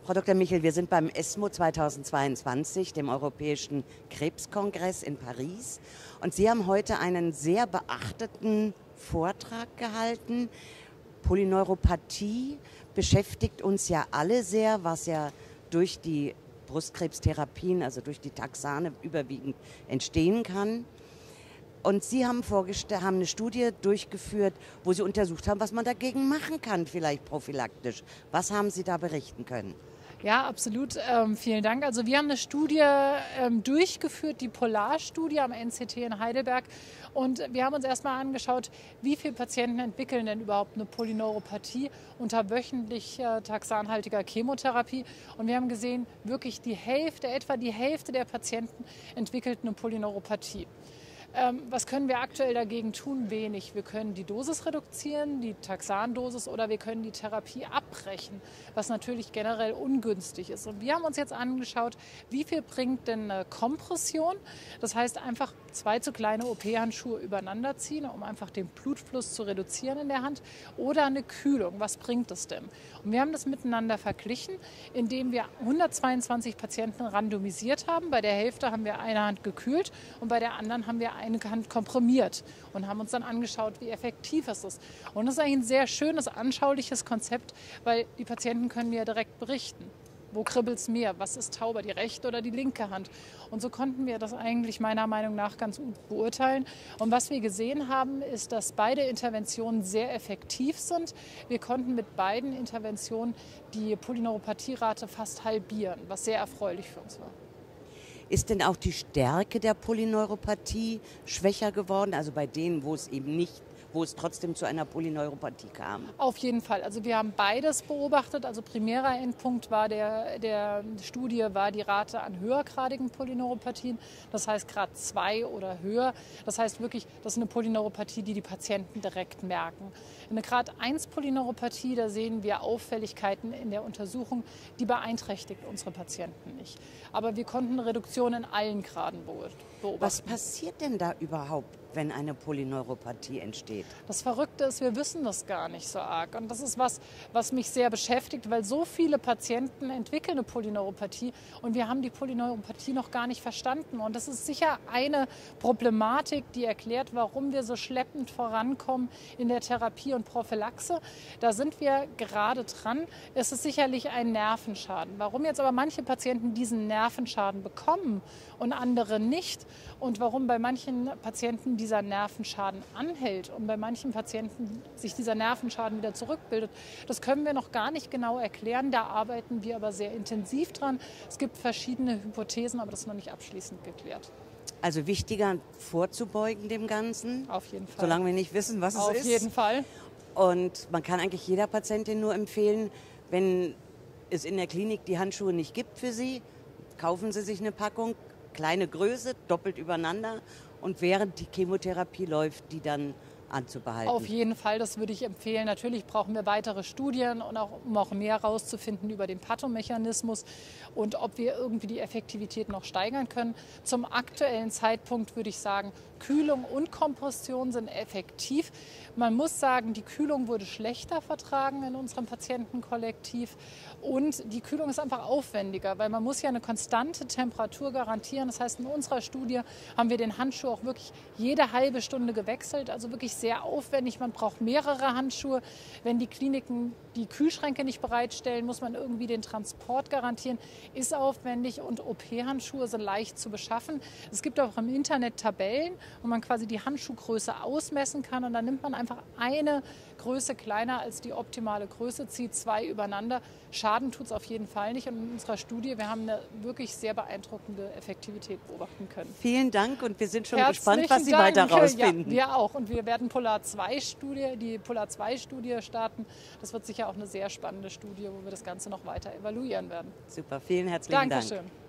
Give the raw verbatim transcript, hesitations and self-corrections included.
Frau Doktor Michel, wir sind beim ESMO zweitausendzweiundzwanzig, dem Europäischen Krebskongress in Paris. Und Sie haben heute einen sehr beachteten Vortrag gehalten. Polyneuropathie beschäftigt uns ja alle sehr, was ja durch die Brustkrebstherapien, also durch die Taxane überwiegend entstehen kann. Und Sie haben, haben eine Studie durchgeführt, wo Sie untersucht haben, was man dagegen machen kann, vielleicht prophylaktisch. Was haben Sie da berichten können? Ja, absolut. Ähm, vielen Dank. Also wir haben eine Studie ähm, durchgeführt, die Polar-Studie am N C T in Heidelberg. Und wir haben uns erstmal angeschaut, wie viele Patienten entwickeln denn überhaupt eine Polyneuropathie unter wöchentlicher taxanhaltiger Chemotherapie. Und wir haben gesehen, wirklich die Hälfte, etwa die Hälfte der Patienten entwickelt eine Polyneuropathie. Ähm, was können wir aktuell dagegen tun? Wenig. Wir können die Dosis reduzieren, die Taxandosis, oder wir können die Therapie abbrechen, was natürlich generell ungünstig ist. Und wir haben uns jetzt angeschaut, wie viel bringt denn eine Kompression? Das heißt, einfach zwei zu kleine O P-Handschuhe übereinander ziehen, um einfach den Blutfluss zu reduzieren in der Hand, oder eine Kühlung. Was bringt es denn? Und wir haben das miteinander verglichen, indem wir hundertzweiundzwanzig Patienten randomisiert haben. Bei der Hälfte haben wir eine Hand gekühlt und bei der anderen haben wir eine Hand komprimiert und haben uns dann angeschaut, wie effektiv es ist. Und das ist eigentlich ein sehr schönes, anschauliches Konzept, weil die Patienten können mir direkt berichten. Wo kribbelt es mehr? Was ist tauber, die rechte oder die linke Hand? Und so konnten wir das eigentlich meiner Meinung nach ganz gut beurteilen. Und was wir gesehen haben, ist, dass beide Interventionen sehr effektiv sind. Wir konnten mit beiden Interventionen die Polyneuropathierate fast halbieren, was sehr erfreulich für uns war. Ist denn auch die Stärke der Polyneuropathie schwächer geworden, also bei denen, wo es eben nicht, wo es trotzdem zu einer Polyneuropathie kam? Auf jeden Fall. Also wir haben beides beobachtet. Also primärer Endpunkt war der, der Studie war die Rate an höhergradigen Polyneuropathien. Das heißt Grad zwei oder höher. Das heißt wirklich, das ist eine Polyneuropathie, die die Patienten direkt merken. Eine Grad eins Polyneuropathie, da sehen wir Auffälligkeiten in der Untersuchung, die beeinträchtigt unsere Patienten nicht. Aber wir konnten eine Reduktion in allen Graden beobachten. Was passiert denn da überhaupt, wenn eine Polyneuropathie entsteht? Das Verrückte ist, wir wissen das gar nicht so arg. Und das ist was, was mich sehr beschäftigt, weil so viele Patienten entwickeln eine Polyneuropathie und wir haben die Polyneuropathie noch gar nicht verstanden. Und das ist sicher eine Problematik, die erklärt, warum wir so schleppend vorankommen in der Therapie und Prophylaxe. Da sind wir gerade dran. Es ist sicherlich ein Nervenschaden. Warum jetzt aber manche Patienten diesen Nervenschaden bekommen und andere nicht und warum bei manchen Patienten dieser Nervenschaden anhält und bei manchen Patienten sich dieser Nervenschaden wieder zurückbildet, das können wir noch gar nicht genau erklären. Da arbeiten wir aber sehr intensiv dran. Es gibt verschiedene Hypothesen, aber das ist noch nicht abschließend geklärt. Also wichtiger, vorzubeugen dem Ganzen? Auf jeden Fall. Solange wir nicht wissen, was es Auf ist. Auf jeden Fall. Und man kann eigentlich jeder Patientin nur empfehlen, wenn es in der Klinik die Handschuhe nicht gibt für sie, kaufen Sie sich eine Packung, kleine Größe, doppelt übereinander, und während die Chemotherapie läuft, die dann anzubehalten. Auf jeden Fall, das würde ich empfehlen. Natürlich brauchen wir weitere Studien, und auch, um auch mehr herauszufinden über den Pathomechanismus und ob wir irgendwie die Effektivität noch steigern können. Zum aktuellen Zeitpunkt würde ich sagen, Kühlung und Kompression sind effektiv. Man muss sagen, die Kühlung wurde schlechter vertragen in unserem Patientenkollektiv und die Kühlung ist einfach aufwendiger, weil man muss ja eine konstante Temperatur garantieren. Das heißt, in unserer Studie haben wir den Handschuh auch wirklich jede halbe Stunde gewechselt, also wirklich sehr aufwendig. Man braucht mehrere Handschuhe. Wenn die Kliniken die Kühlschränke nicht bereitstellen, muss man irgendwie den Transport garantieren. Ist aufwendig und O P-Handschuhe sind leicht zu beschaffen. Es gibt auch im Internet Tabellen, wo man quasi die Handschuhgröße ausmessen kann und dann nimmt man einfach eine Größe kleiner als die optimale Größe, zieht zwei übereinander. Schaden tut es auf jeden Fall nicht. Und in unserer Studie, wir haben eine wirklich sehr beeindruckende Effektivität beobachten können. Vielen Dank und wir sind schon Herzlichen gespannt, was Sie Dank. weiter rausfinden. Ja, wir auch. Und wir werden Polar zwei Studie, die Polar zwei Studie starten. Das wird sicher auch eine sehr spannende Studie, wo wir das Ganze noch weiter evaluieren werden. Super, vielen herzlichen Dank. Dankeschön.